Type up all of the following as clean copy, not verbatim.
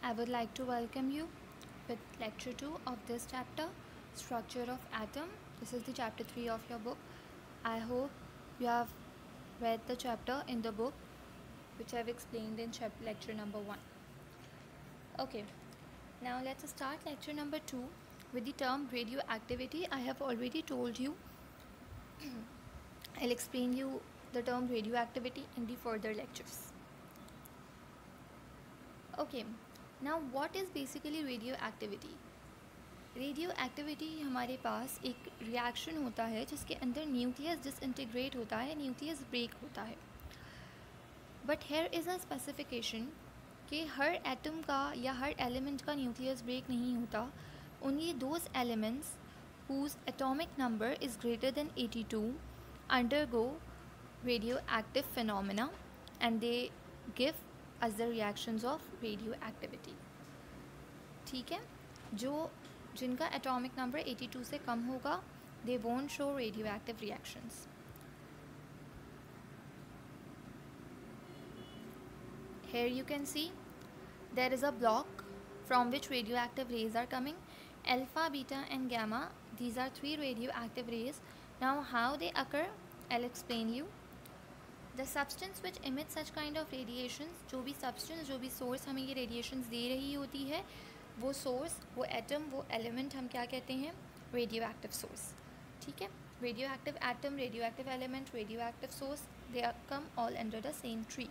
I would like to welcome you with lecture 2 of this chapter, Structure of Atom. This is the chapter 3 of your book. I hope you have read the chapter in the book which I have explained in lecture number 1. Okay, now let's start lecture number 2 with the term radioactivity. I have already told you I'll explain you the term radioactivity in the further lectures. Okay, now what is basically radioactivity? Radioactivity हमारे पास एक reaction होता है जिसके अंदर nucleus disintegrate होता है, nucleus break होता है. But here is a specification कि हर एटम का या हर एलिमेंट का न्यूक्लियस ब्रेक नहीं होता. Only those elements whose atomic number is greater than 82 undergo radioactive phenomena and they give us the reactions of radioactivity. ठीक है, जिनका एटॉमिक नंबर 82 से कम होगा they won't show radioactive reactions. Here you can see there is a block from which radioactive rays are coming. Alpha, beta and gamma, these are 3 radioactive rays. Now how they occur, I'll explain you. The substance which emits such kind of radiations, जो भी substance, जो भी source हमें ये radiations दे रही होती है, वो source, वो atom, वो element हम क्या कहते हैं? radioactive source. ठीक है, radioactive atom, radioactive element, radioactive source, they come all under the same tree.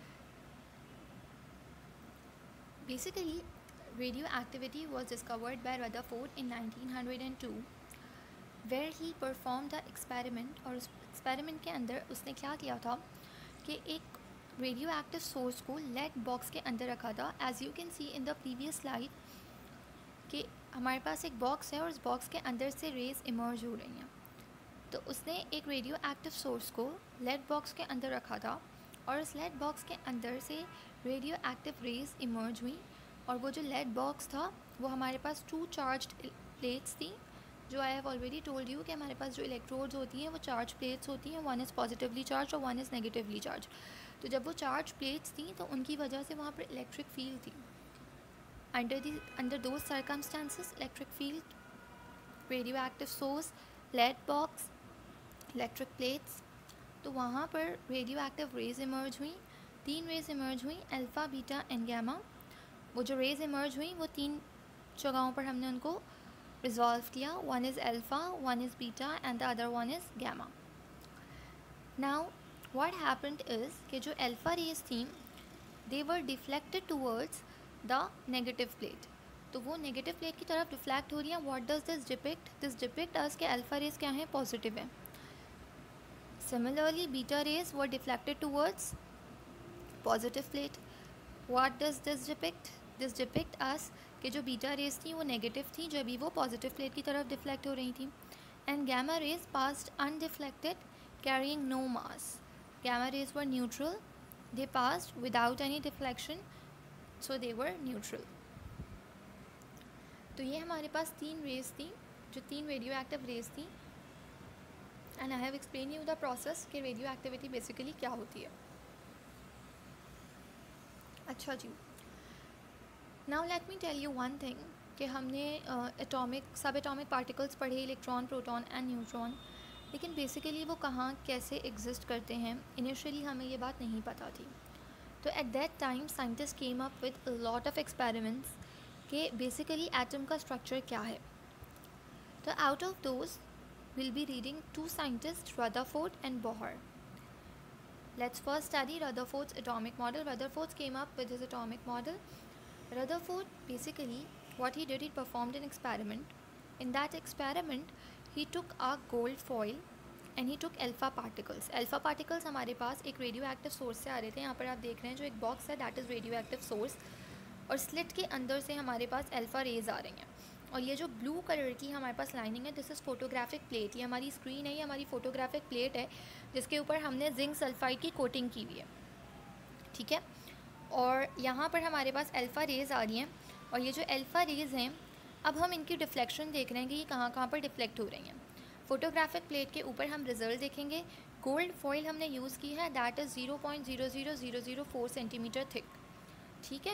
Basically, radioactivity was discovered by Rutherford in 1902, where he performed the experiment. और उस experiment के अंदर उसने क्या किया था कि एक radioactive source को lead box के अंदर रखा था. As you can see in the previous slide कि हमारे पास एक बॉक्स है और उस बॉक्स के अंदर से रेज इमर्ज हो रही हैं. तो उसने एक रेडियोएक्टिव सोर्स को लेड बॉक्स के अंदर रखा था और उस लेड बॉक्स के अंदर से रेडियोएक्टिव रेज इमर्ज हुई. और वो जो लेड बॉक्स था वो हमारे पास 2 चार्ज्ड प्लेट्स थी. जो I have already told you कि हमारे पास जो इलेक्ट्रोड्स होती हैं वो चार्ज प्लेट्स होती हैं. वन इज़ पॉजिटिवली चार्ज और वन इज़ नेगेटिवली चार्ज. तो जब वो चार्ज प्लेट्स थी तो उनकी वजह से वहाँ पर इलेक्ट्रिक फील्ड थी. Under those circumstances, electric field, radioactive source, lead box, electric plates, तो वहाँ पर radioactive rays emerge हुई. 3 rays emerge हुई, अल्फ़ा, बीटा एंड गैमा. वो जो rays emerge हुई वो 3 जगहों पर हमने उनको resolve किया. One is alpha, one is beta and the other one is gamma. Now what happened is कि जो alpha rays थी they were deflected towards the negative plate. तो वो नेगेटिव प्लेट की तरफ डिफ्लेक्ट हो रही है. What does this depict? This depict us के अल्फा रेज क्या हैं? पॉजिटिव है. Similarly beta rays were deflected towards positive plate. What does this depict? This depict us कि जो बीटा रेज थी वो नेगेटिव थी जब भी वो पॉजिटिव प्लेट की तरफ डिफ्लेक्ट हो रही थी. And gamma rays passed undeflected carrying no mass. Gamma rays were neutral, they passed without any deflection, so they were neutral. तो ये हमारे पास 3 रेज थी जो 3 रेडियो एक्टिव रेज थी. And I have explain you the process कि radioactivity basically क्या होती है. अच्छा जी, now let me tell you one thing कि हमने एटॉमिक सब एटॉमिक पार्टिकल्स पढ़े, इलेक्ट्रॉन, प्रोटॉन एंड न्यूट्रॉन. लेकिन बेसिकली वो कहाँ कैसे एग्जिस्ट करते हैं इनिशियली हमें ये बात नहीं पता थी. तो at that time scientist came up with a lot of experiments कि बेसिकली एटम का स्ट्रक्चर क्या है. तो out of those will be reading 2 scientist, Rutherford and Bohr. Let's first study Rutherford's atomic model. Rutherford came up with his atomic model. Rutherford basically what he did, he performed an experiment. In that experiment he took a gold foil and he took alpha particles. Alpha particles हमारे पास एक radioactive source से आ रहे थे. यहाँ पर आप देख रहे हैं जो एक box है that is radioactive source और slit के अंदर से हमारे पास alpha rays आ रही हैं. और ये जो blue कलर की हमारे पास लाइनिंग है this is photographic plate. ये हमारी स्क्रीन है, ये हमारी photographic plate है जिसके ऊपर हमने जिंक सल्फाइड की कोटिंग की हुई है. ठीक है, और यहाँ पर हमारे पास अल्फ़ा रेज़ आ रही हैं. और ये जो अल्फ़ा रेज़ हैं अब हम इनकी डिफ्लेक्शन देख रहे हैं कि ये कहाँ कहाँ पर डिफ्लेक्ट हो रही हैं. फोटोग्राफिक प्लेट के ऊपर हम रिजल्ट देखेंगे. गोल्ड फॉइल हमने यूज़ की है दैट इज़ 0.00004 सेंटीमीटर थिक. ठीक है,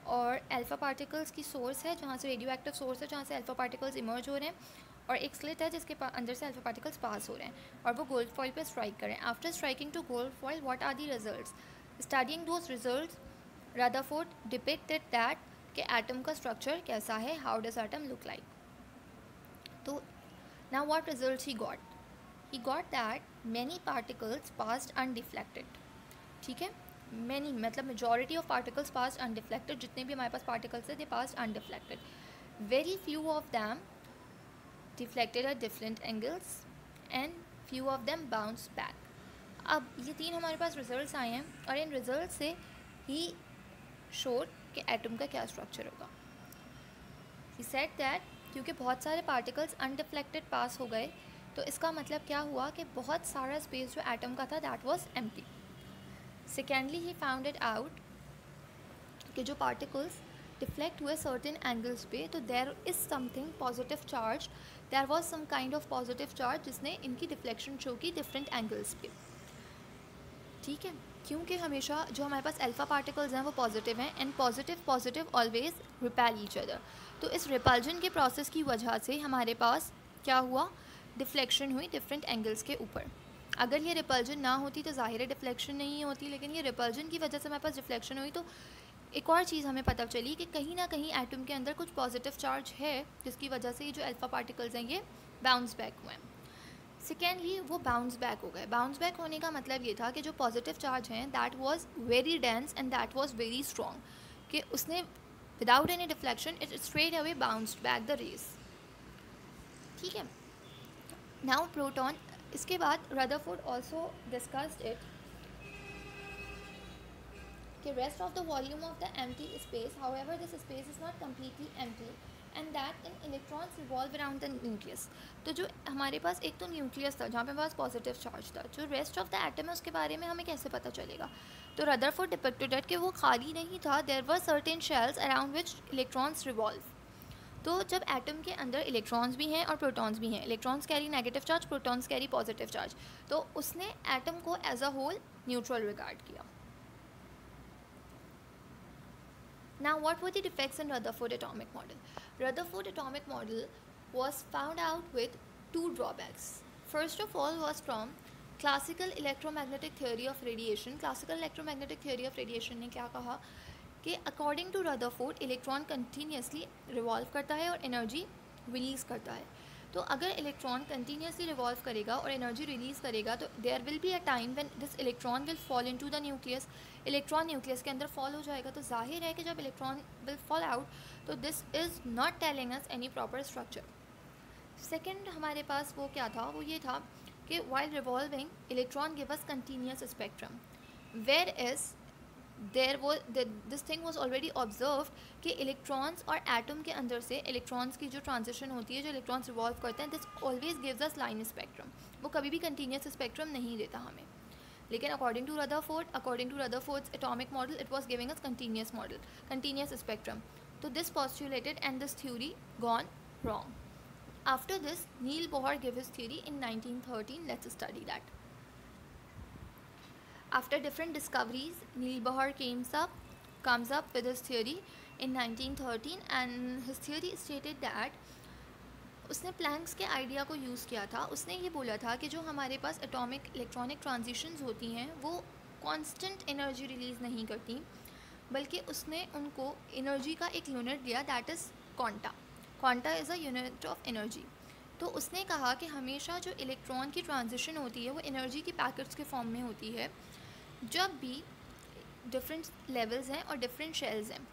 और अल्फ़ा पार्टिकल्स की सोर्स है जहाँ से रेडियो एक्टिव सोर्स है जहाँ से अल्फ़ा पार्टिकल्स इमर्ज हो रहे हैं, और एक स्लिट है जिसके अंदर से अल्फ़ा पार्टिकल्स पास हो रहे हैं और वो गोल्ड फॉइल पे स्ट्राइक करें. After striking to gold foil, what are the results? Studying those results, Rutherford depicted that कि एटम का स्ट्रक्चर कैसा है, how does atom look like. तो now what results he got? He got that many particles passed undeflected. ठीक है, many मतलब majority of particles passed undeflected. जितने भी हमारे पास पार्टिकल्स है they passed undeflected. Very few of them deflected at different angles and few of them bounce back. अब ये तीन हमारे पास रिजल्ट्स आए हैं और इन रिजल्ट से ही शोर कि एटम का क्या स्ट्रक्चर होगा. ही सेड दैट क्योंकि बहुत सारे पार्टिकल्स अनडिफ्लेक्टेड पास हो गए तो इसका मतलब क्या हुआ कि बहुत सारा स्पेस जो एटम का था that was empty. Secondly he found it out कि जो पार्टिकल्स डिफ्लेक्ट हुए सर्टेन एंगल्स पे तो there is something positive charge, there was some kind of positive charge जिसने इनकी डिफ्लेक्शन शो की डिफरेंट एंगल्स पे. ठीक है, क्योंकि हमेशा जो हमारे पास अल्फ़ा पार्टिकल्स हैं वो पॉजिटिव हैं and positive always repel each other. तो इस रिपल्जन के प्रोसेस की वजह से हमारे पास क्या हुआ, डिफ्लेक्शन हुई डिफरेंट एंगल्स के ऊपर. अगर ये रिपल्जन ना होती तो ज़ाहिर है डिफ्लेक्शन नहीं होती, लेकिन ये रिपल्जन की वजह से हमारे पास डिफ्लेक्शन हुई. तो एक और चीज़ हमें पता चली कि कहीं ना कहीं एटम के अंदर कुछ पॉजिटिव चार्ज है जिसकी वजह से ये जो अल्फ़ा पार्टिकल्स हैं ये बाउंस बैक हुए हैं. सेकेंडली वो बाउंस बैक हो गए. बाउंस बैक होने का मतलब ये था कि जो पॉजिटिव चार्ज हैं that was very dense and that was very strong, कि उसने without any deflection it straight away bounced back the rays. ठीक है, नाउ प्रोटॉन. इसके बाद रदरफोर्ड ऑल्सो डिस्कस्ड इट कि rest of the volume of the empty space, however this space is not completely empty and that in electrons revolve around the nucleus. तो जो हमारे पास एक तो न्यूक्लियस था जहाँ पे पास पॉजिटिव चार्ज था, जो रेस्ट ऑफ द एटम है उसके बारे में हमें कैसे पता चलेगा. तो रदरफोर्ड डिपिक्टेड इट कि वो खाली नहीं था, there were certain shells around which electrons revolve. तो जब एटम के अंदर इलेक्ट्रॉन्स भी हैं और प्रोटॉन्स भी हैं, electrons carry negative charge, protons carry positive charge, तो उसने एटम को as a whole neutral regard किया. Now, what were the defects in Rutherford atomic model? Rutherford atomic model was found out with two drawbacks. First of all was from classical electromagnetic theory of radiation. Classical electromagnetic theory of radiation ने क्या कहा कि according to Rutherford electron continuously revolve करता है और energy release करता है. तो अगर इलेक्ट्रॉन कंटिन्यूसली रिवॉल्व करेगा और एनर्जी रिलीज़ करेगा तो there will be a time when this electron will fall into the nucleus. Electron nucleus के अंदर फॉल हो जाएगा तो जाहिर है कि जब इलेक्ट्रॉन विल फॉल आउट तो this is not telling us any proper structure. Second हमारे पास वो क्या था, वो ये था कि while revolving electron give us continuous spectrum, where is there वो this thing was already observe कि इलेक्ट्रॉन्स और एटम के अंदर से इलेक्ट्रॉन्स की जो ट्रांजिशन होती है, जो इलेक्ट्रॉन्स रिवॉल्व करते हैं, this always gives us line spectrum. वो कभी भी कंटिन्यूस स्पेक्ट्रम नहीं देता हमें. लेकिन according to Rutherford's atomic model it was giving us continuous model, continuous spectrum. तो this postulated and this theory gone wrong. After this Neil Bohr give his theory in 1913. Let's study that. After different discoveries, Niels Bohr comes up with his theory in 1913 and his theory stated that उसने Planck's के idea को use किया था. उसने ये बोला था कि जो हमारे पास एटॉमिक इलेक्ट्रॉनिक ट्रांजिशंस होती हैं वो कांस्टेंट एनर्जी रिलीज़ नहीं करती, बल्कि उसने उनको एनर्जी का एक यूनिट दिया that is quanta. Quanta is a unit of energy. तो उसने कहा कि हमेशा जो इलेक्ट्रॉन की ट्रांजिशन होती है वो एनर्जी की पैकेट्स के फॉर्म में होती है. जब भी डिफरेंट लेवल्स हैं और डिफरेंट शेल्स हैं,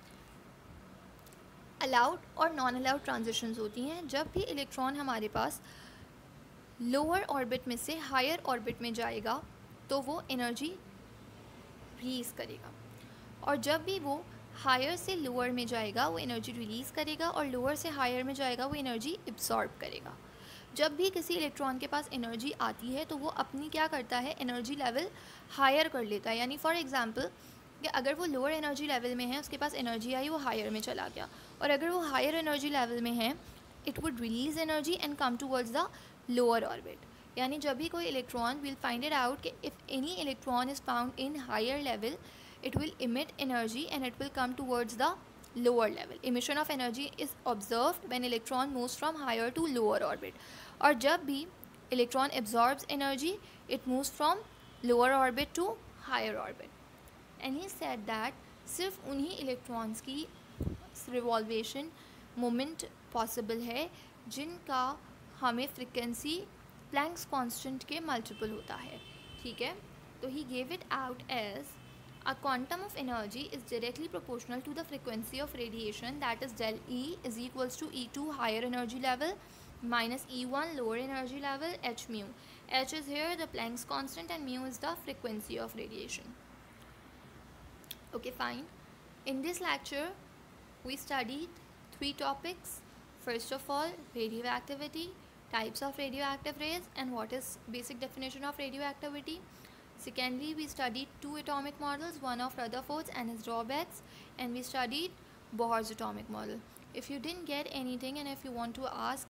अलाउड और नॉन अलाउड ट्रांजिशंस होती हैं. जब भी इलेक्ट्रॉन हमारे पास लोअर ऑर्बिट में से हायर ऑर्बिट में जाएगा तो वो एनर्जी रिलीज़ करेगा, और जब भी वो हायर से लोअर में जाएगा वो एनर्जी रिलीज़ करेगा, और लोअर से हायर में जाएगा वो एनर्जी एब्जॉर्ब करेगा. जब भी किसी इलेक्ट्रॉन के पास एनर्जी आती है तो वो अपनी क्या करता है, एनर्जी लेवल हायर कर लेता है. यानी फॉर एग्जांपल कि अगर वो लोअर एनर्जी लेवल में है, उसके पास एनर्जी आई, वो हायर में चला गया, और अगर वो हायर एनर्जी लेवल में है it would release energy and come towards the lower orbit. यानी जब भी कोई electron will find it out कि if any electron is found in higher level it will emit energy and it will come towards the lower level. Emission of energy is observed when electron moves from higher to lower orbit. और जब भी electron absorbs energy, it moves from lower orbit to higher orbit. And he said that सिर्फ उन्हीं electrons की revolvation moment possible है जिनका हमें frequency Planck's constant के multiple होता है. ठीक है, तो he gave it out as a quantum of energy is directly proportional to the frequency of radiation, that is del E is equals to E2 higher energy level minus E1 lower energy level h mu. H is here the Planck's constant and mu is the frequency of radiation. Okay, fine. In this lecture we studied 3 topics. First of all, radioactivity, types of radioactive rays, and what is basic definition of radioactivity. Secondly, we studied 2 atomic models, one of Rutherford's and his drawbacks, and we studied Bohr's atomic model. If you didn't get anything and if you want to ask